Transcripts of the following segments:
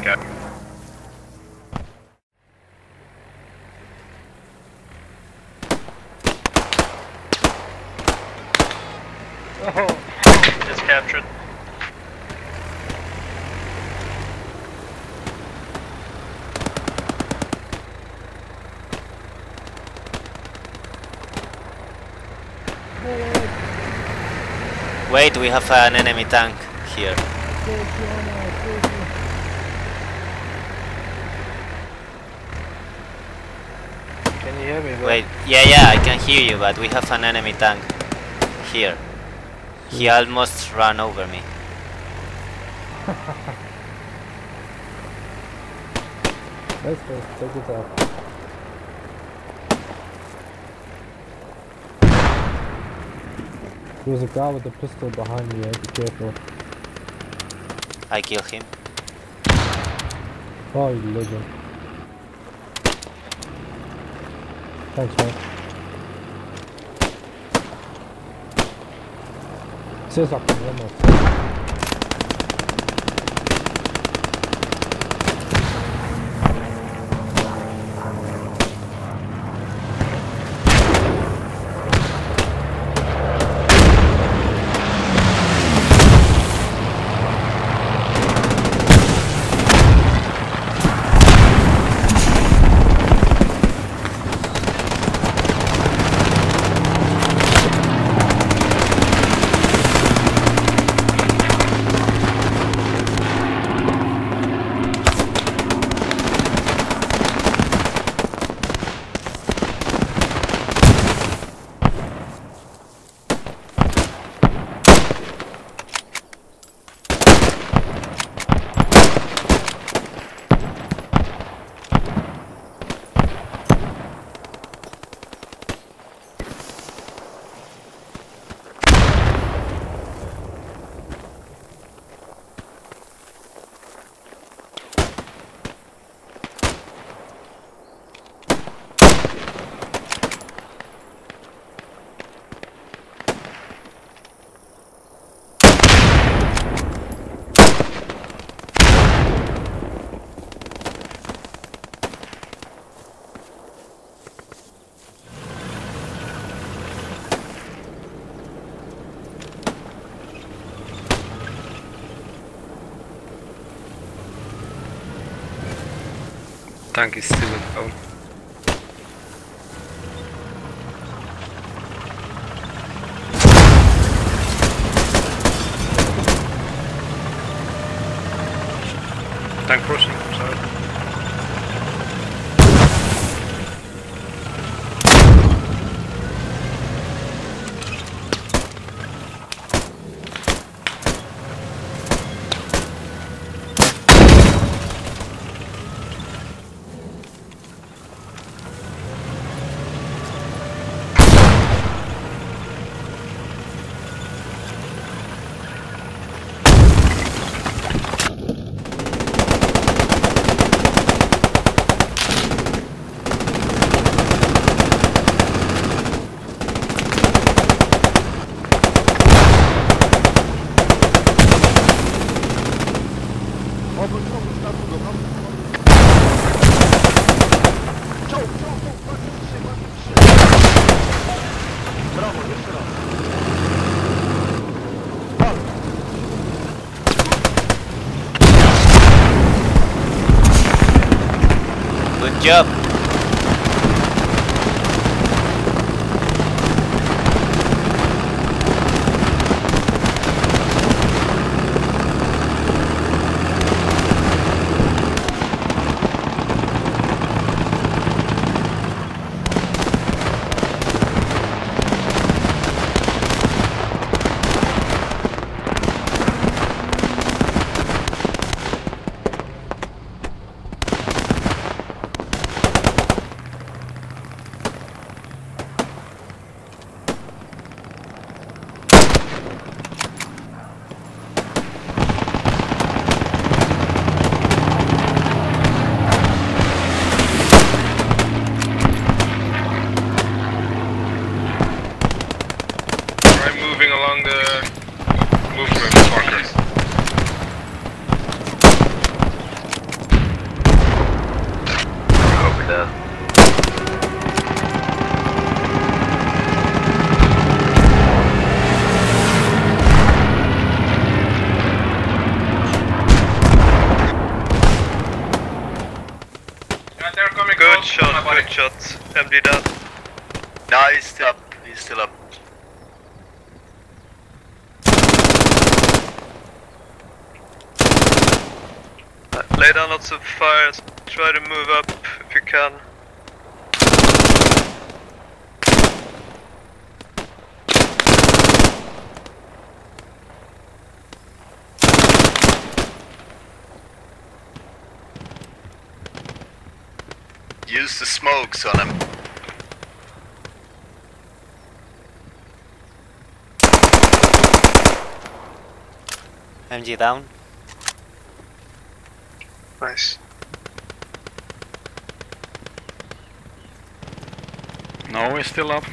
Okay. Oh, it's captured. Wait, we have an enemy tank here. Can you hear me, bro? Wait, yeah, I can hear you, but we have an enemy tank here. He almost ran over me. Let's go, take it off. There's a guy with a pistol behind me, be careful. I kill him. Oh, you legend. Thanks, man. Says I can run off. Tank is still in home. Tank crossing, sorry. Good job. shot, good shot. MD down. No, he's still up. He's still up. Lay down lots of fires. Try to move up if you can. Use the smokes on him. MG down. Nice. No, we're still up.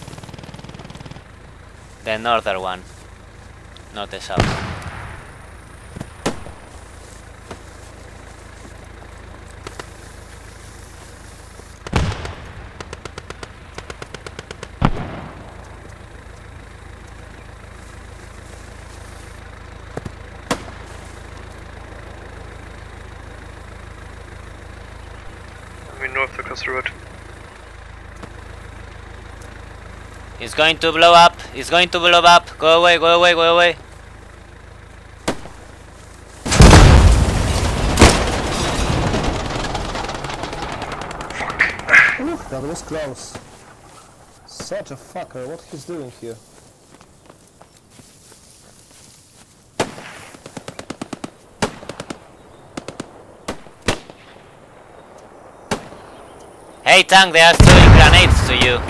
The northern one, not the south. I mean north across the road. It's going to blow up. It's going to blow up. Go away, go away, go away. Oof, that was close. Such a fucker, what he's doing here? Hey tank, they are throwing grenades to you.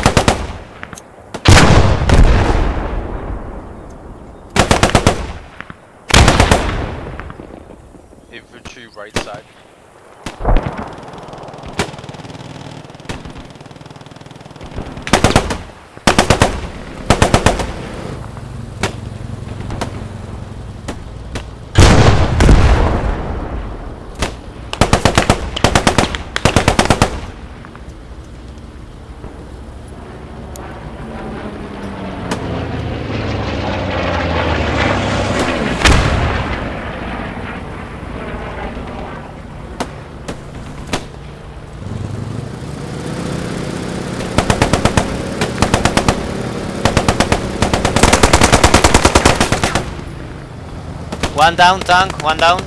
Infantry right side. One down, tank, one down.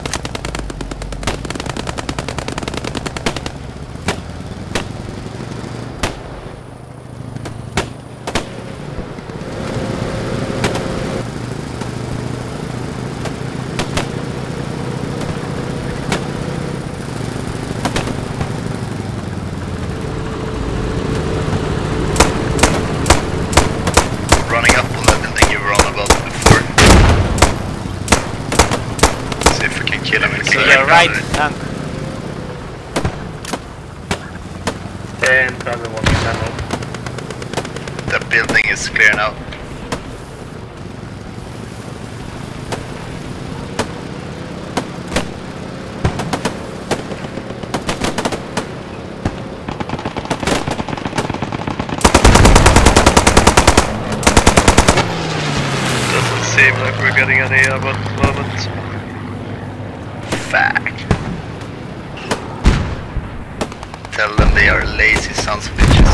Running up on that building you were on about before. See if we can kill him and To kill your him. right, tank. And the other one channel. The building is clear now. Doesn't seem like we're getting any at the moment. Fact. Tell them they are lazy sons of bitches.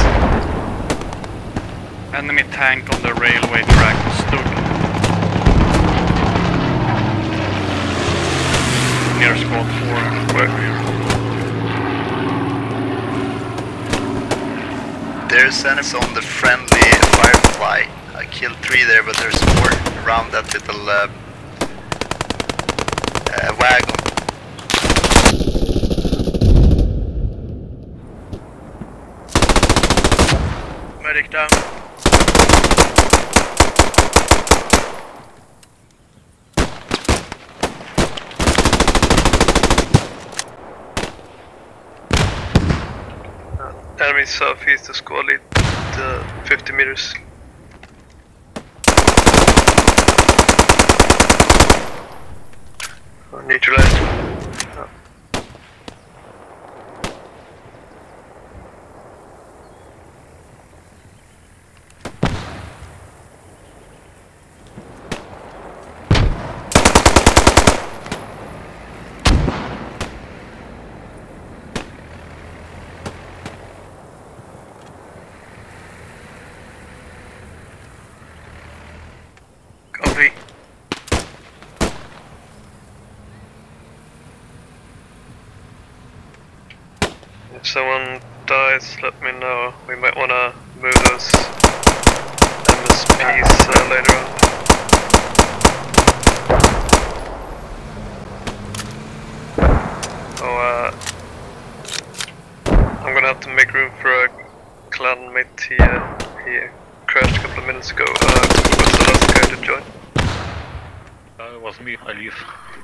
Enemy tank on the railway track stood near squad 4. Where? There's enemies on the friendly Firefly. I killed 3 there, but there's more around that little wagon. Medic down. Enemy southeast of squad lead, 50 meters. Neutralized. If someone dies, let me know. We might wanna move those MSPs later on. Oh, I'm gonna have to make room for a clanmate. He crashed a couple of minutes ago. What's the last guy to join? It was me, I leave.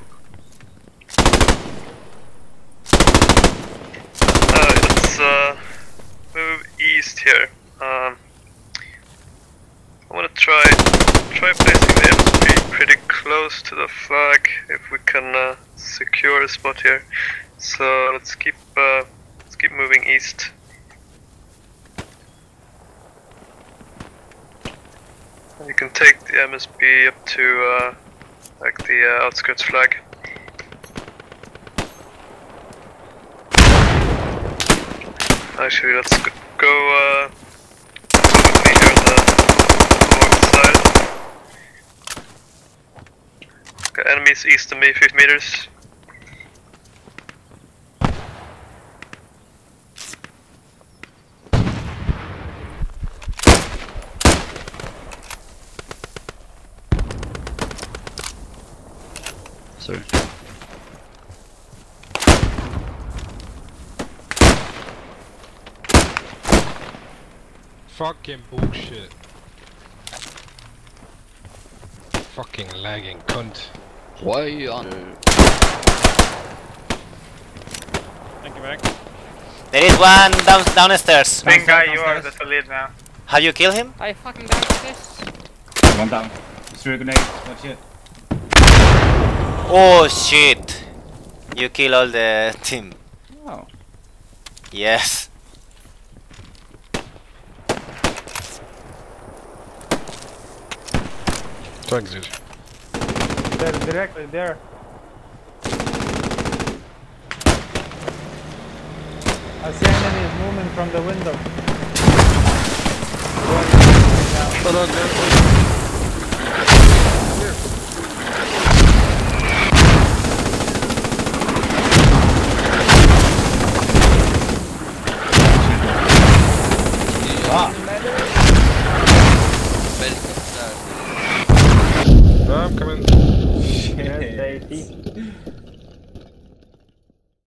Let's move east here. I want to try placing the MSP pretty close to the flag if we can secure a spot here. So let's keep moving east. You can take the MSP up to like the outskirts flag. Actually, let's go with me here on the north side. Got enemies east of me, 50 meters. Sorry. Fucking bullshit. Fucking lagging cunt. Why are you on? Thank you, Mac. There is one downstairs. Main guy, you are the lead now. Have you killed him? I fucking downstairs. One down. Just threw a grenade. Watch it. Oh shit! You kill all the team. Oh. Yes. Thanks, dude. They're directly there. I see enemies moving from the window.